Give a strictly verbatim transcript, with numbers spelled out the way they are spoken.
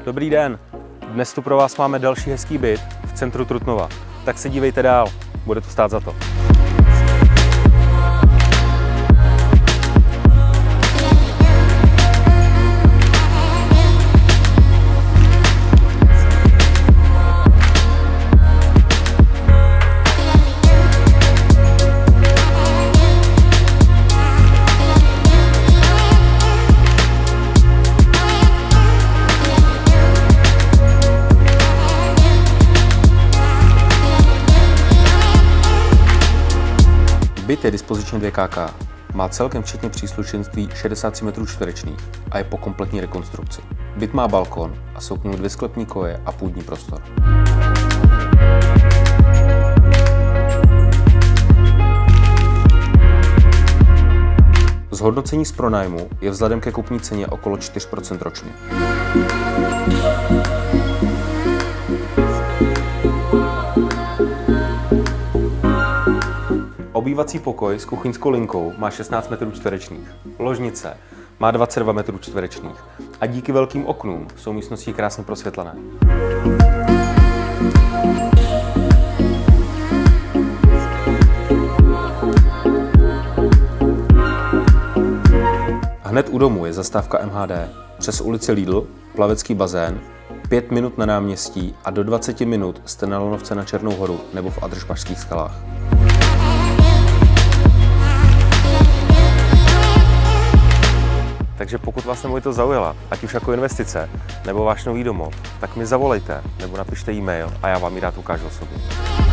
Dobrý den, dnes tu pro vás máme další hezký byt v centru Trutnova. Tak se dívejte dál, bude to stát za to. Byt je dispozičně dvě ká ká, má celkem včetně příslušenství šedesát tři metrů čtverečních a je po kompletní rekonstrukci. Byt má balkon a jsou k němu dvě sklepní koje a půdní prostor. Zhodnocení z pronájmu je vzhledem ke kupní ceně okolo čtyři procenta ročně. Obývací pokoj s kuchyňskou linkou má šestnáct metrů čtverečních, ložnice má dvacet dva metrů čtverečních a díky velkým oknům jsou místnosti krásně prosvětlené. Hned u domu je zastávka em há dé, přes ulici Lidl, plavecký bazén, pět minut na náměstí a do dvaceti minut jste na lanovce na Černou horu nebo v Adršpašských skalách. Takže pokud vás nemovitost zaujala, ať už jako investice nebo váš nový domov, tak mi zavolejte nebo napište e-mail a já vám ji rád ukážu osobně.